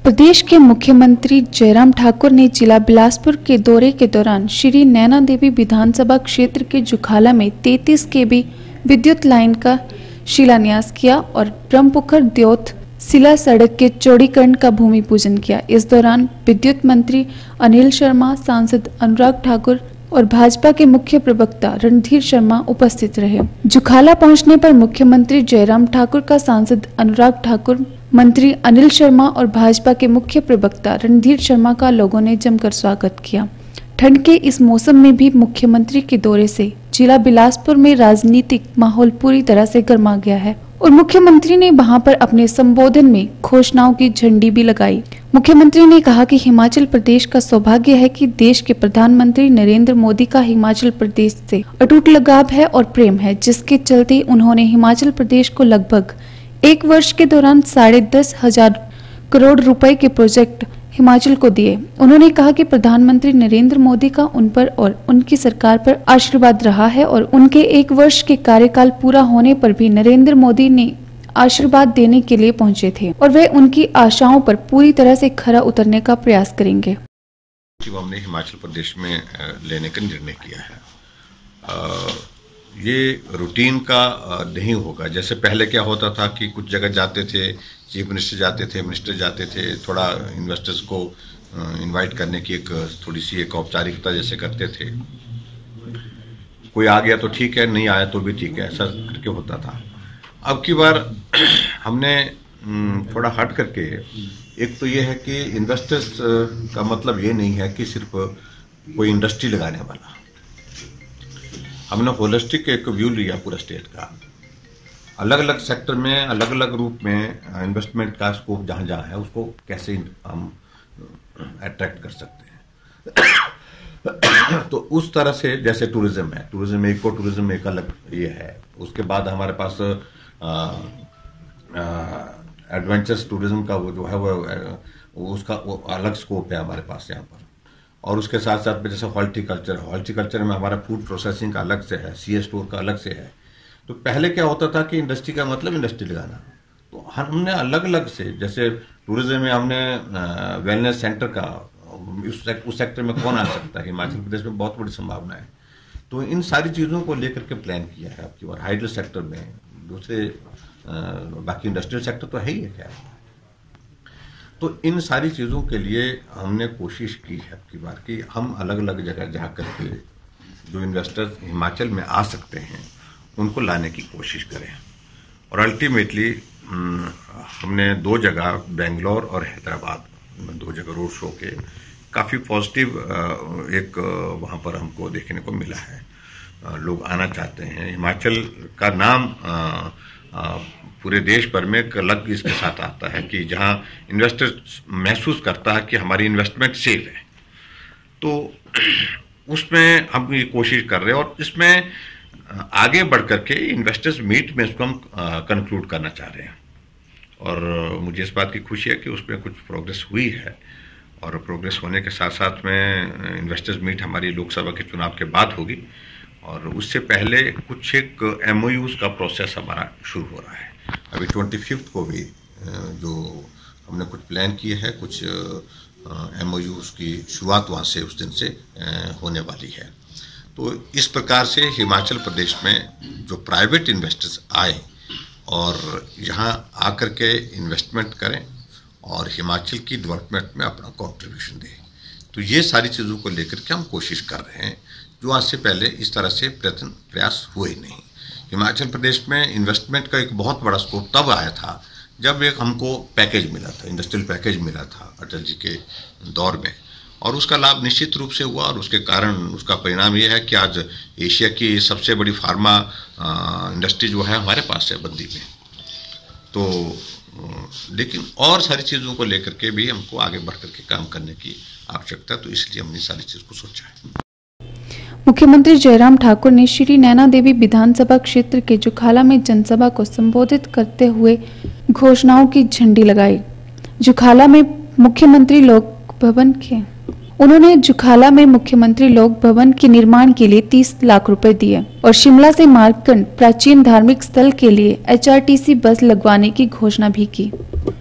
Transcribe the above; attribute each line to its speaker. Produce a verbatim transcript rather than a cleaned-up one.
Speaker 1: प्रदेश के मुख्यमंत्री जयराम ठाकुर ने जिला बिलासपुर के दौरे के दौरान श्री नैना देवी विधानसभा क्षेत्र के जुखाला में तैंतीस केवी विद्युत लाइन का शिलान्यास किया और ब्रह्मपुखर द्योत सिला सड़क के चौड़ीकरण का भूमि पूजन किया। इस दौरान विद्युत मंत्री अनिल शर्मा, सांसद अनुराग ठाकुर और भाजपा के मुख्य प्रवक्ता रणधीर शर्मा उपस्थित रहे। जुखाला पहुंचने पर मुख्यमंत्री जयराम ठाकुर का सांसद अनुराग ठाकुर, मंत्री अनिल शर्मा और भाजपा के मुख्य प्रवक्ता रणधीर शर्मा का लोगों ने जमकर स्वागत किया। ठंड के इस मौसम में भी मुख्यमंत्री के दौरे से जिला बिलासपुर में राजनीतिक माहौल पूरी तरह से गर्मा गया है और मुख्यमंत्री ने वहां पर अपने संबोधन में घोषणाओं की झंडी भी लगाई। मुख्यमंत्री ने कहा कि हिमाचल प्रदेश का सौभाग्य है कि देश के प्रधानमंत्री नरेंद्र मोदी का हिमाचल प्रदेश से अटूट लगाव है और प्रेम है, जिसके चलते उन्होंने हिमाचल प्रदेश को लगभग एक वर्ष के दौरान साढ़े दस हजार करोड़ रुपए के प्रोजेक्ट हिमाचल को दिए। उन्होंने कहा कि प्रधानमंत्री नरेंद्र मोदी का उन पर और उनकी सरकार पर आशीर्वाद रहा है और उनके एक वर्ष के कार्यकाल पूरा होने पर भी नरेंद्र मोदी ने आशीर्वाद देने के लिए पहुंचे थे और वे उनकी आशाओं पर पूरी तरह से खरा उतरने का प्रयास करेंगे।
Speaker 2: हमने हिमाचल प्रदेश में लेने का निर्णय किया है। आ, ये रूटीन का नहीं होगा। जैसे पहले क्या होता था कि कुछ जगह जाते थे, चीफ मिनिस्टर जाते थे, मिनिस्टर जाते थे, थोड़ा इन्वेस्टर्स को इनवाइट करने की एक थोड़ी सी एक औपचारिकता जैसे करते थे। कोई आ गया तो ठीक है, नहीं आया तो भी ठीक है, ऐसा करके होता था। अब की बार हमने थोड़ा हट करके, एक तो ये है कि इन्वेस्टर्स का मतलब ये नहीं है कि सिर्फ कोई इंडस्ट्री लगाने वाला। हमने होलिस्टिक एक व्यू लिया पूरा स्टेट का, अलग अलग सेक्टर में अलग अलग रूप में इन्वेस्टमेंट का स्कोप जहां जहां है उसको कैसे हम अट्रैक्ट कर सकते हैं। तो उस तरह से जैसे टूरिज्म है, टूरिज्म इको टूरिज्म एक अलग ये है। उसके बाद हमारे पास एडवेंचर्स टूरिज्म का वो जो है वो, वो उसका वो अलग स्कोप है हमारे पास यहाँ पर। और उसके साथ साथ में जैसे हॉर्टिकल्चर हॉर्टिकल्चर में हमारा फूड प्रोसेसिंग का अलग से है, सी ए स्टोर का अलग से है। तो पहले क्या होता था कि इंडस्ट्री का मतलब इंडस्ट्री लगाना। तो हमने अलग अलग से, जैसे टूरिज्म में हमने वेलनेस सेंटर का, उस उस सेक्टर में कौन आ सकता है, हिमाचल प्रदेश में बहुत बड़ी संभावना है। तो इन सारी चीज़ों को लेकर के प्लान किया है आपकी बार। हाइड्रो सेक्टर में दूसरे बाकी इंडस्ट्रियल सेक्टर तो है ही है क्या। तो इन सारी चीज़ों के लिए हमने कोशिश की है आपकी बार कि हम अलग अलग जगह जा करके जो इन्वेस्टर्स हिमाचल में आ सकते हैं उनको लाने की कोशिश करें। और अल्टीमेटली हमने दो जगह, बेंगलोर और हैदराबाद में दो जगह रोड शो के काफ़ी पॉजिटिव एक वहाँ पर हमको देखने को मिला है। लोग आना चाहते हैं। हिमाचल का नाम पूरे देश भर में एक अलग इसके साथ आता है कि जहाँ इन्वेस्टर महसूस करता है कि हमारी इन्वेस्टमेंट सेफ है। तो उसमें हम ये कोशिश कर रहे हैं और इसमें आगे बढ़ करके इन्वेस्टर्स मीट में इसको हम कंक्लूड करना चाह रहे हैं। और मुझे इस बात की खुशी है कि उसमें कुछ प्रोग्रेस हुई है और प्रोग्रेस होने के साथ साथ में इन्वेस्टर्स मीट हमारी लोकसभा के चुनाव के बाद होगी और उससे पहले कुछ एक एम ओ यूज़ का प्रोसेस हमारा शुरू हो रहा है। अभी ट्वेंटी फिफ्थ को भी जो हमने कुछ प्लान किए हैं, कुछ एम ओ यूज़ की शुरुआत वहाँ से उस दिन से होने वाली है। तो इस प्रकार से हिमाचल प्रदेश में जो प्राइवेट इन्वेस्टर्स आए और यहाँ आकर के इन्वेस्टमेंट करें और हिमाचल की डेवलपमेंट में अपना कंट्रीब्यूशन दें, तो ये सारी चीज़ों को लेकर के हम कोशिश कर रहे हैं जो आज से पहले इस तरह से प्रयत्न प्रयास हुए नहीं। हिमाचल प्रदेश में इन्वेस्टमेंट का एक बहुत बड़ा स्कोप तब आया था जब एक हमको पैकेज मिला था, इंडस्ट्रियल पैकेज मिला था अटल जी के दौर में, और उसका लाभ निश्चित रूप से हुआ और उसके कारण उसका परिणाम ये है कि आज एशिया की सबसे बड़ी फार्मा इंडस्ट्री जो है हमारे पास है बद्दी में। तो लेकिन और सारी चीज़ों को लेकर के भी हमको आगे बढ़ करके काम करने की आवश्यकता है, तो इसलिए हमने सारी चीज़ को सोचा है।
Speaker 1: मुख्यमंत्री जयराम ठाकुर ने श्री नैना देवी विधानसभा क्षेत्र के जुखाला में जनसभा को संबोधित करते हुए घोषणाओं की झंडी लगाई। जुखाला में मुख्यमंत्री लोक भवन के उन्होंने जुखाला में मुख्यमंत्री लोक भवन के निर्माण के लिए तीस लाख रुपए दिए और शिमला से मार्कंड प्राचीन धार्मिक स्थल के लिए एच आर टी सी बस लगवाने की घोषणा भी की।